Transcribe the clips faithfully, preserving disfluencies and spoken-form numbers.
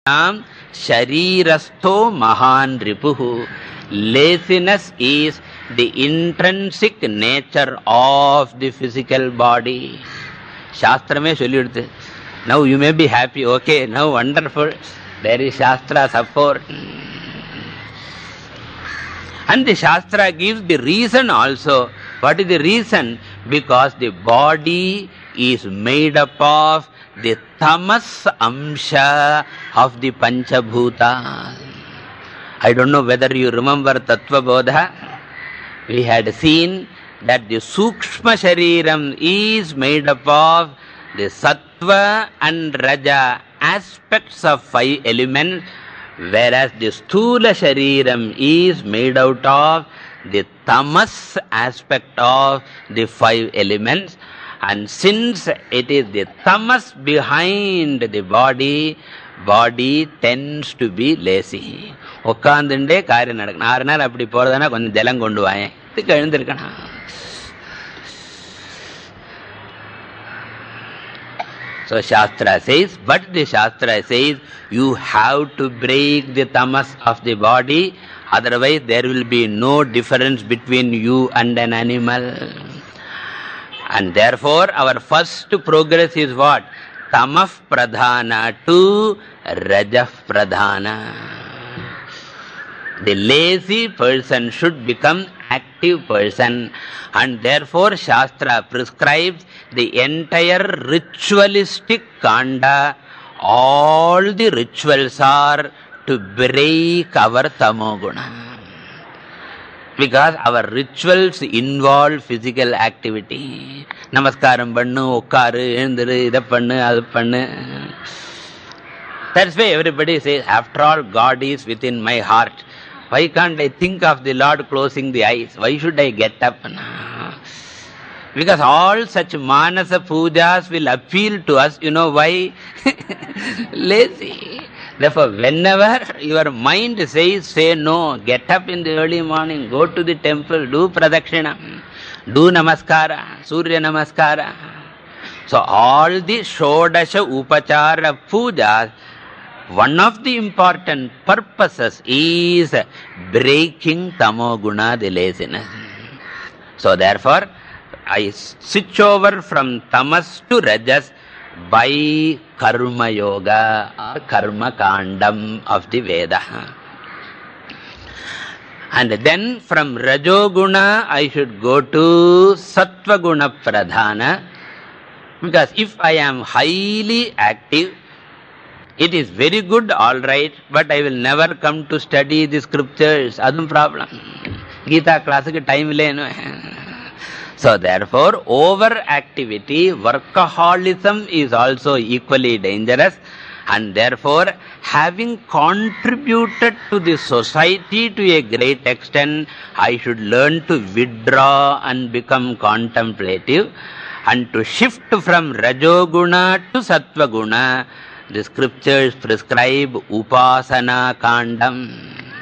Sharirastho mahan ripuhu. Laziness is the intrinsic nature of the physical body. Shastrame solliduthu. Now you may be happy, okay, now wonderful. There is Shastra support. And the Shastra gives the reason also. What is the reason? Because the body is made up of the tamas amsha of the Panchabhuta. I don't know whether you remember Tattva Bodha. We had seen that the Sukshma Shariram is made up of the Sattva and Raja aspects of five elements, whereas the Sthula Shariram is made out of the Tamas aspect of the five elements. And since it is the tamas behind the body, body tends to be lazy. உட்காந்துண்டே காரியம் நடக்கணும். ஆறு நாள் அப்படி போறதுனா கொஞ்சம் ஜலம் கொண்டு வாயேன். இதுக்கு எழுந்திருக்கணும். So Shastra says, but the Shastra says, you have to break the tamas of the body, otherwise there will be no difference between you and an animal. And therefore, our first progress is what? Tamah pradhana to Rajah pradhana. The lazy person should become active person, and therefore Shastra prescribes the entire ritualistic kanda. All the rituals are to break our tamoguna. Because our rituals involve physical activity. Namaskaram pannu, okkaru, enduru, idha pannu, adu pannu. That's why everybody says, after all, God is within my heart. Why can't I think of the Lord closing the eyes? Why should I get up? Because all such manasa pujas will appeal to us. You know why? Lazy. Therefore, whenever your mind says, say no, get up in the early morning, go to the temple, do pradakshina, do namaskara, surya namaskara. So all the shodasha upachara pujas, one of the important purposes is breaking tamoguna, the laziness. So therefore, I switch over from tamas to rajas by karma yoga or karma kandam of the Veda. And then from rajoguna I should go to sattva guna pradhana, because if I am highly active, it is very good, all right, but I will never come to study the scriptures. Adum problem. Gita class ke time le. So therefore, overactivity, workaholism is also equally dangerous, and therefore, having contributed to the society to a great extent, I should learn to withdraw and become contemplative, and to shift from rajoguna to sattvaguna. The scriptures prescribe upasana kandam,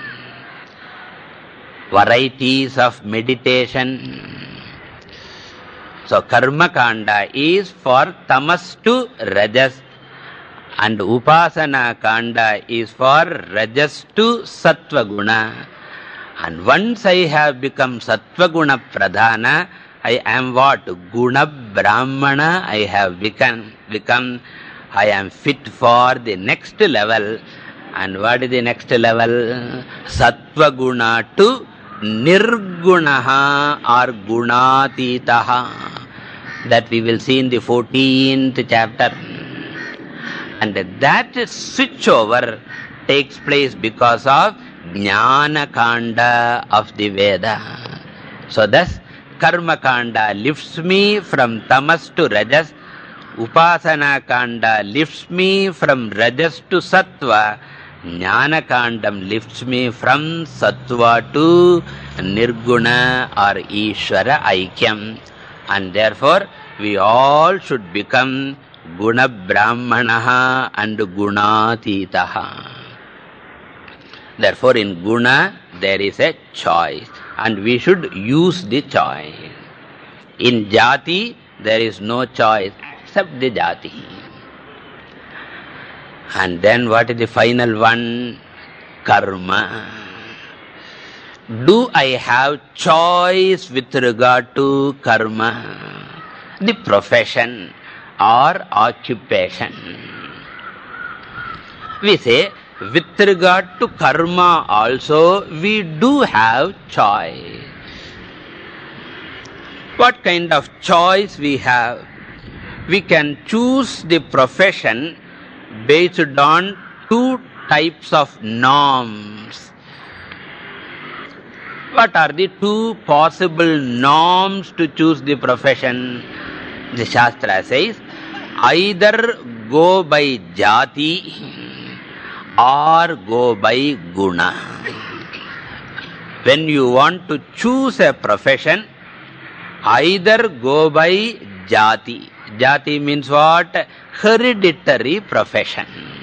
varieties of meditation. So karma kanda is for tamas to rajas, and upasana kanda is for rajas to sattva guna. And once I have become sattva guna pradhana, I am what? Guna brahmana I have become. become I am fit for the next level. And what is the next level? Sattva guna to nirgunaha or gunatitaha. That we will see in the fourteenth chapter. And that switchover takes place because of jnana kanda of the Veda. So thus, karma kanda lifts me from tamas to rajas. Upasana kanda lifts me from rajas to sattva. Jnana kandam lifts me from sattva to nirguna or Ishvara aikyam. And therefore, we all should become guna brahmanaha and gunatitaha. Therefore, in guna, there is a choice, and we should use the choice. In jati, there is no choice except the jati. And then what is the final one? Karma. Do I have choice with regard to karma? The profession or occupation. We say, with regard to karma also, we do have choice. What kind of choice we have? We can choose the profession based on two types of norms. What are the two possible norms to choose the profession? The Shastra says, either go by jati or go by guna. When you want to choose a profession, either go by jati. Jati means what? Hereditary profession.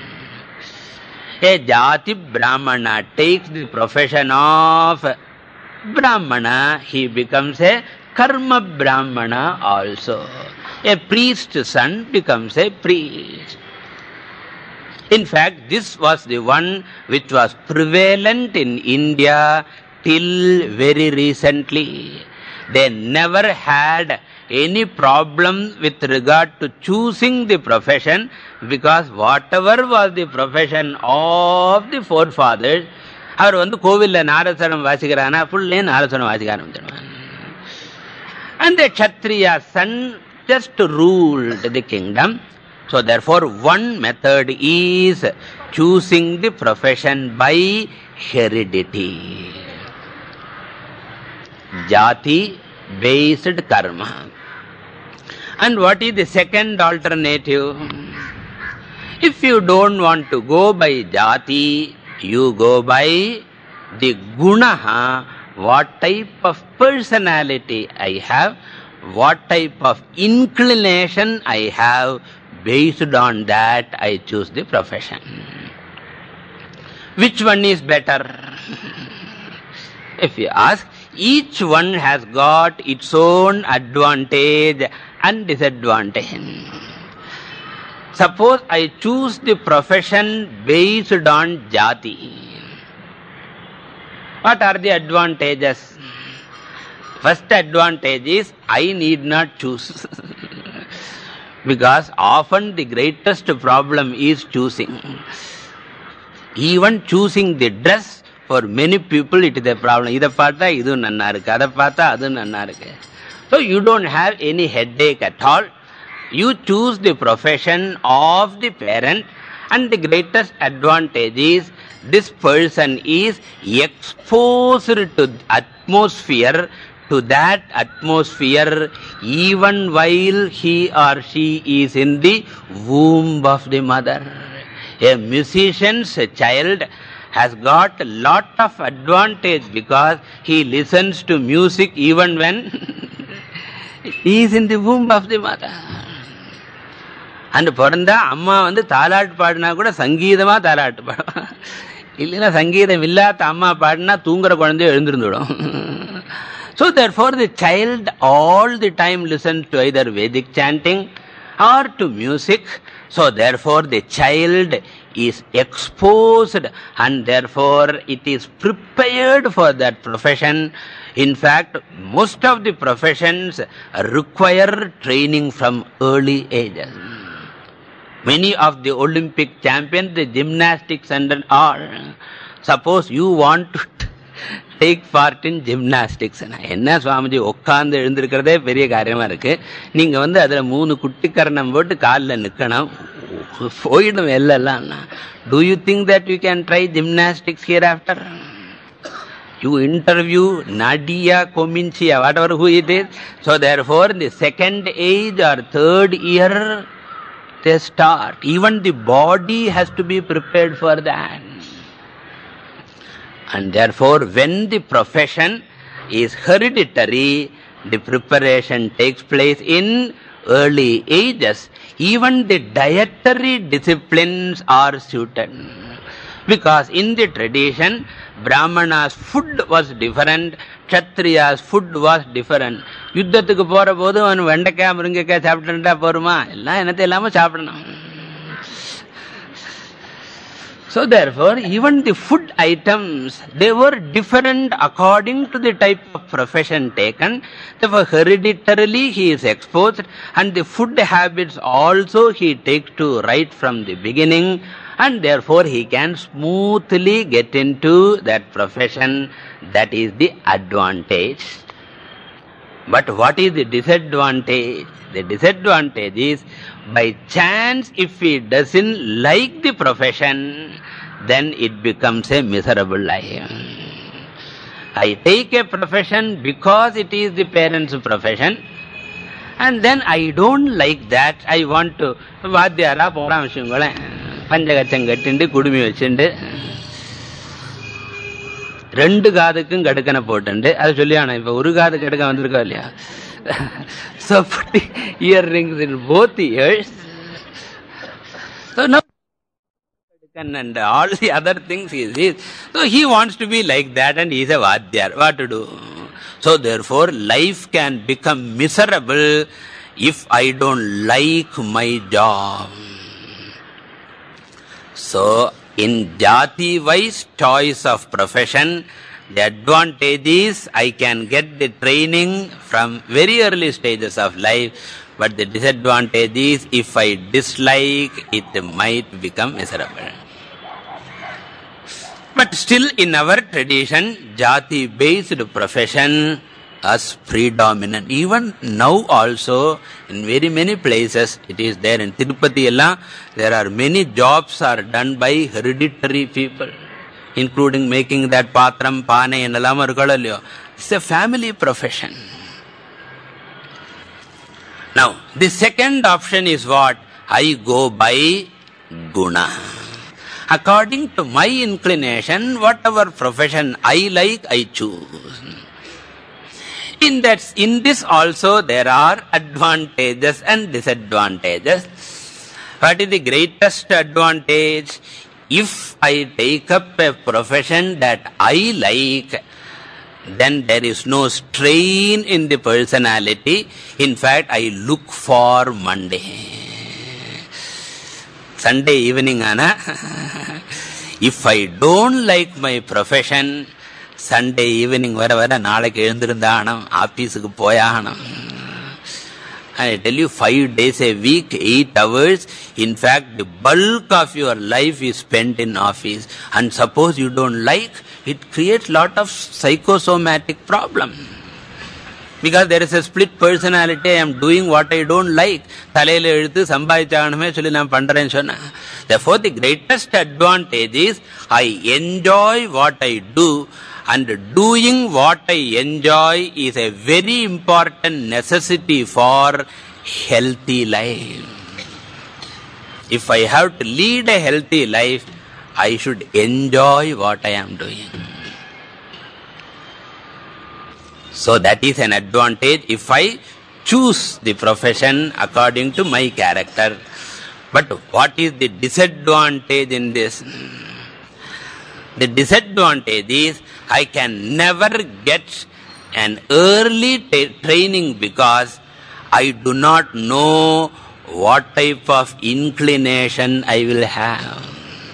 A jati brahmana takes the profession of brahmana, he becomes a karma brahmana also. A priest's son becomes a priest. In fact, this was the one which was prevalent in India till very recently. They never had any problem with regard to choosing the profession, because whatever was the profession of the forefathers, அவர் வந்து கோவில்ல நாரசனம் வாசிக்கிறானா புள்ளே நாரசனம் வாசிக்க ஆரம்பிச்சிடுவான். And the Kshatriya son just ruled the kingdom. So therefore one method is choosing the profession by heredity. Jati based karma. And what is the second alternative? If you don't want to go by jati, you go by the gunaha, what type of personality I have, what type of inclination I have, based on that I choose the profession. Which one is better? If you ask, each one has got its own advantage and disadvantage. Suppose I choose the profession based on jati. What are the advantages? First advantage is I need not choose. Because often the greatest problem is choosing. Even choosing the dress, for many people it is a problem. Ida paatha idu nanna irukku, ada paatha adu nanna irukku. So you don't have any headache at all. You choose the profession of the parent, and the greatest advantage is this person is exposed to atmosphere, to that atmosphere, even while he or she is in the womb of the mother. A musician's child has got a lot of advantage because he listens to music even when he is in the womb of the mother. And பிறந்தா அம்மா வந்து தாலாட்டு பாடினா கூட சங்கீதமா தாலாட்டு பாடும். இல்லைன்னா சங்கீதம் இல்லாத அம்மா பாடினா தூங்குற குழந்தைய எழுந்திருந்துடும். So therefore the child all the time listens to either Vedic chanting or to music. So therefore the child is exposed, and therefore it is prepared for that profession. In fact, most of the professions require training from early ages. Many of the Olympic champions, the gymnastics and all, suppose you want to take part in gymnastics. என்ன சுவாமிஜி உட்கார்ந்து எழுந்திருக்கிறதே பெரிய காரியமா இருக்கு. நீங்க வந்து அதுல மூணு குட்டிக்கரணம் போட்டு காலில் நிக்கணும், போயிடும் எல்லாம். Do you think that you can try gymnastics hereafter? You interview Nadia Kominchia, whatever who it is. So therefore the second age or third year they start. Even the body has to be prepared for that. And therefore when the profession is hereditary, the preparation takes place in early ages. Even the dietary disciplines are suited. Because in the tradition, Brahmana's food was different, Kshatriya's food was different. யுத்தத்துக்கு போற போது அவன் வெண்டைக்காய் முருங்கைக்காய் சாப்பிட்டுட்டா போருமா? எல்லாம் என்னத்தை இல்லாம சாப்பிடணும். So therefore, even the food items, they were different according to the type of profession taken. Therefore, hereditarily he is exposed, and the food habits also he takes to right from the beginning, and therefore he can smoothly get into that profession. That is the advantage. But what is the disadvantage? The disadvantage is, by chance, if he doesn't like the profession, then it becomes a miserable life. I take a profession because it is the parents' profession, and then I don't like that. I want to Vadhyara Poram Shingole, Panjagachangatindi, Kudumi Vachinde, Rendu Gadakun Gadakana Potande, as Juliana, Uruga the Gadaka. So putting earrings in both ears. So now and all the other things he is. So he wants to be like that, and he is a Vadhyar. What to do? So therefore life can become miserable if I don't like my job. So in jati-wise choice of profession, the advantage is I can get the training from very early stages of life, but the disadvantage is if I dislike, it might become miserable. But still in our tradition, jati-based profession is predominant. Even now also, in very many places, it is there. In Tirupati, there are many jobs are done by hereditary people, including making that patram, pane, and all. It's a family profession. Now, the second option is what? I go by guna. According to my inclination, whatever profession I like, I choose. In that, in this also there are advantages and disadvantages. What is the greatest advantage? If I take up a profession that I like, then there is no strain in the personality. In fact, I look for Monday. Sunday evening, Anna. If I don't like my profession, Sunday evening, wherever, naalakku ezhundirundhanam, office ku poyanam. I tell you, five days a week, eight hours. In fact, the bulk of your life is spent in office. And suppose you don't like, it creates lot of psychosomatic problem. Because there is a split personality. I am doing what I don't like. Therefore, the greatest advantage is I enjoy what I do. And doing what I enjoy is a very important necessity for healthy life. If I have to lead a healthy life, I should enjoy what I am doing. So that is an advantage if I choose the profession according to my character. But what is the disadvantage in this? The disadvantage is I can never get an early training because I do not know what type of inclination I will have.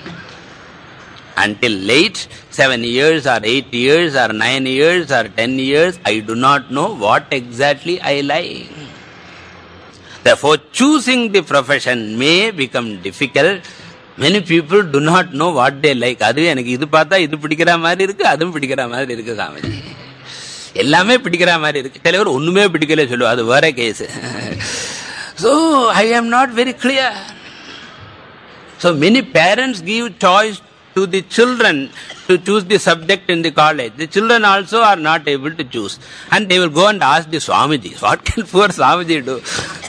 Until late, seven years or eight years or nine years or ten years, I do not know what exactly I like. Therefore, choosing the profession may become difficult. Many people do not know what they like. Adu enakku idu paatha idu pidikira mari irukku, adum pidikira mari irukku Swamiji. Ellame pidikira mari irukku. Telavar onnume pidikala sollu, adu vera case. So I am not very clear. So many parents give choice to the children to choose the subject in the college. The children also are not able to choose. And they will go and ask the Swamiji, what can poor Swamiji do?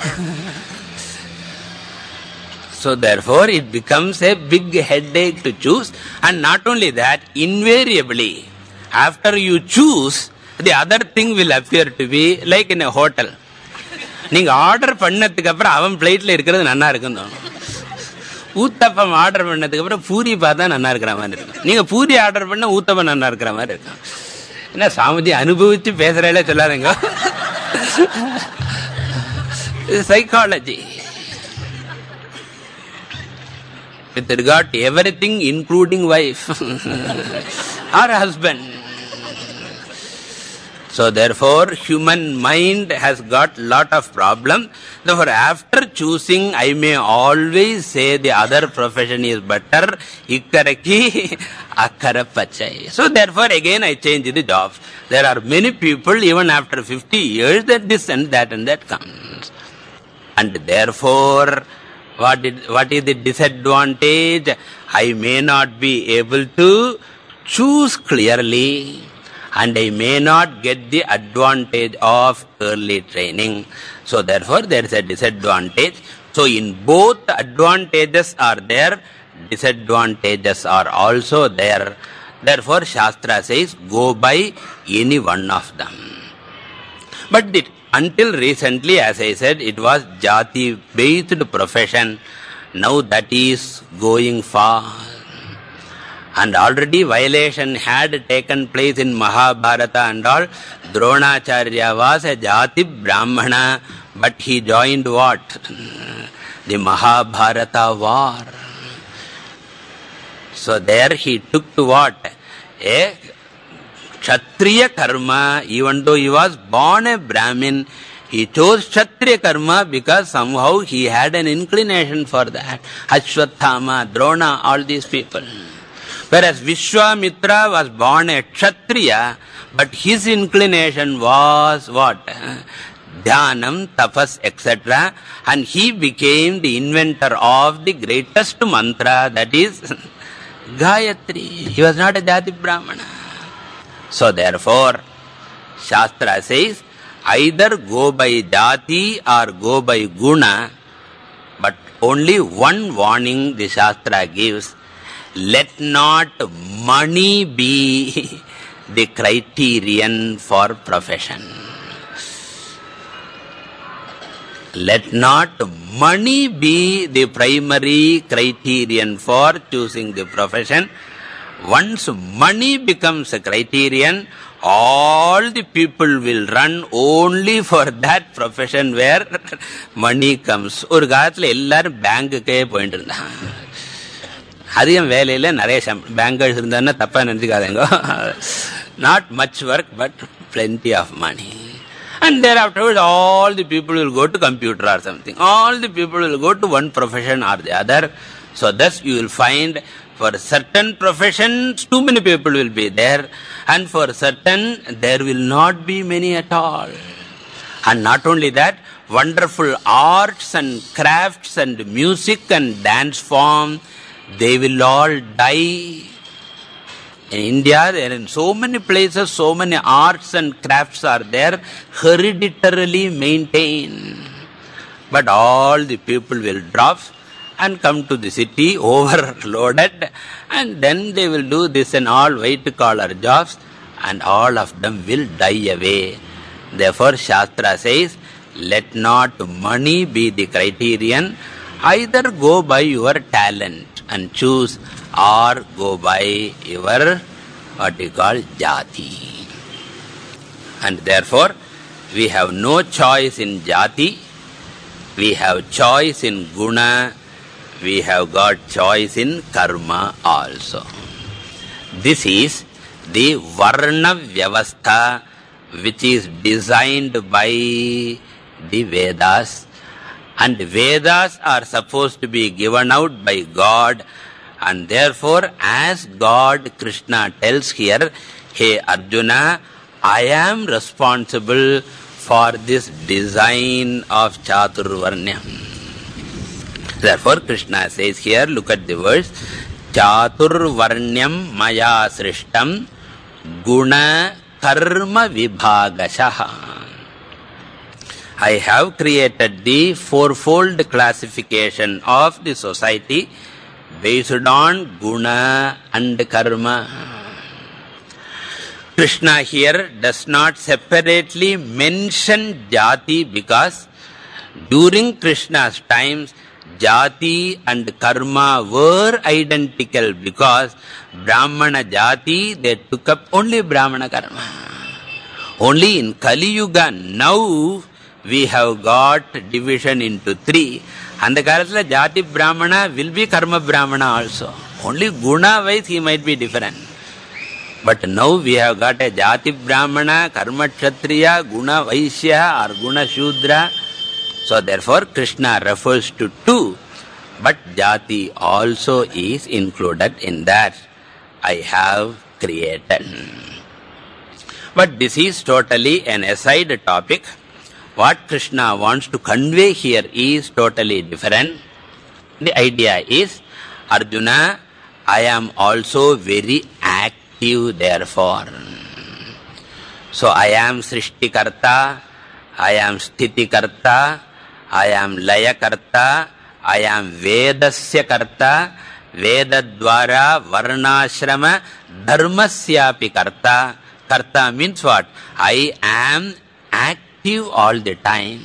So therefore, it becomes a big headache to choose. And not only that, invariably, after you choose, the other thing will appear to be like in a hotel. நீங்க order பண்ணதுக்கு அப்புறம் அவன் பிளேட்ல இருக்கிறது நல்லா இருக்குன்னு தோணும். Uttapam order பண்ணதுக்கு அப்புறம் பூரி பார்த்தா நல்லா இருக்கிற மாதிரி இருக்கும். நீங்க பூரி ஆர்டர் பண்ண ஊத்தப்பம் நல்லா இருக்கிற மாதிரி இருக்கும். என்ன சாமிஜி அனுபவிச்சு பேசுறேல சொல்லாதீங்க. Psychology. with regard to everything, including wife or husband. So therefore, human mind has got lot of problem. Therefore, after choosing, I may always say the other profession is better. Ikkaraki akkarapachai. So therefore, again I change the jobs. There are many people, even after fifty years, that this and that and that comes. And therefore, what is, what is the disadvantage? I may not be able to choose clearly, and I may not get the advantage of early training. So therefore, there is a disadvantage. So in both advantages are there, disadvantages are also there. Therefore, Shastra says, go by any one of them. But it, until recently, as I said, it was jati-based profession. Now that is going far. And already violation had taken place in Mahabharata and all. Dronacharya was a jati brahmana, but he joined what? The Mahabharata war. So there he took to what? A Kshatriya karma. Even though he was born a Brahmin, he chose Kshatriya karma because somehow he had an inclination for that. Ashwathama, Drona, all these people. Whereas Vishwamitra was born a Kshatriya, but his inclination was what? Dhyanam, tapas, et cetera. And he became the inventor of the greatest mantra, that is Gayatri. He was not a Jati Brahmana. So therefore, Shastra says, either go by Jati or go by Guna, but only one warning the Shastra gives. Let not money be the criterion for profession. Let not money be the primary criterion for choosing the profession. Once money becomes a criterion, all the people will run only for that profession where money comes. Or gaatla ellarum bank ke point irundha. அதிகம் வேலையில் நிறைய bankers இருந்தாருன்னா தப்பாக நினச்சிக்காதேங்க. Not much work, but plenty of money. And thereafter, all the people will go to computer or something. All the people will go to one profession or the other. So thus you will find for certain professions, too many people will be there. And for certain, there will not be many at all. And not only that, wonderful arts and crafts and music and dance form, they will all die. In India, there are in so many places, so many arts and crafts are there, hereditarily maintained. But all the people will drop and come to the city overloaded, and then they will do this and all white-collar jobs, and all of them will die away. Therefore, Shastra says, let not money be the criterion. Either go by your talent and choose, or go by your what you call jati. And therefore, we have no choice in jati, we have choice in guna, we have got choice in karma also. This is the varna vyavastha which is designed by the Vedas. And Vedas are supposed to be given out by God, and therefore, as God, Krishna tells here, hey Arjuna, I am responsible for this design of Chaturvarnyam. Therefore, Krishna says here, look at the verse, Chaturvarnyam maya srishtam guna karma vibhagashaha. I have created the fourfold classification of the society based on guna and karma. Krishna here does not separately mention jati because during Krishna's times, jati and karma were identical because Brahmana jati, they took up only Brahmana karma. Only in Kali Yuga now, we have got division into three, And the Karathla Jati Brahmana will be Karma Brahmana also. Only Guna wise he might be different. But now we have got a Jati Brahmana, Karma Kshatriya, Guna Vaishya or Guna Shudra. So therefore Krishna refers to two, but Jati also is included in that. I have created. But this is totally an aside topic. What Krishna wants to convey here is totally different. The idea is, Arjuna, I am also very active therefore. So I am Srishtikarta, I am Sthitikarta, I am Layakarta, I am Vedasya Karta, Vedadvara Varnashrama Dharmasyapi Karta. Karta means what? I am active all the time.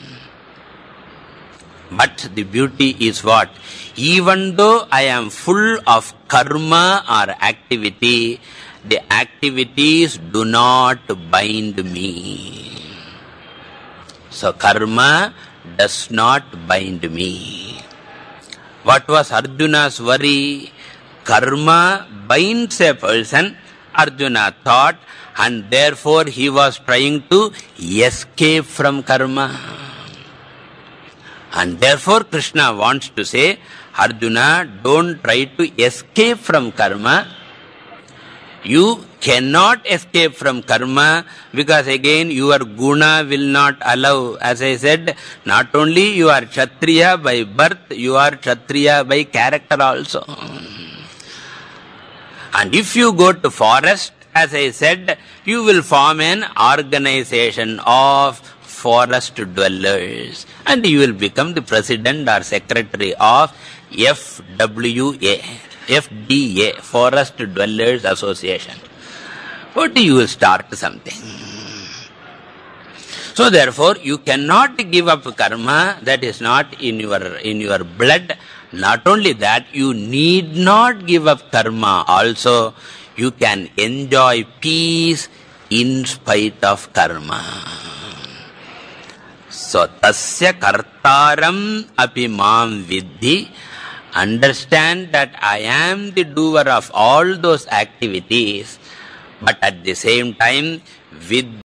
But the beauty is what? Even though I am full of karma or activity, the activities do not bind me. So karma does not bind me. What was Arjuna's worry? Karma binds a person, Arjuna thought, and therefore he was trying to escape from karma. And therefore Krishna wants to say, Arjuna, don't try to escape from karma. You cannot escape from karma because again your guna will not allow. As I said, not only you are Kshatriya by birth, you are Kshatriya by character also. And if you go to forest, as I said, you will form an organization of forest dwellers and you will become the president or secretary of F W A. F D A, Forest Dwellers Association. But you will start something. So therefore, you cannot give up karma that is not in your, in your blood. Not only that, you need not give up karma. Also, you can enjoy peace in spite of karma. So, tasya kartaram api mam vidhi. Understand that I am the doer of all those activities, but at the same time, with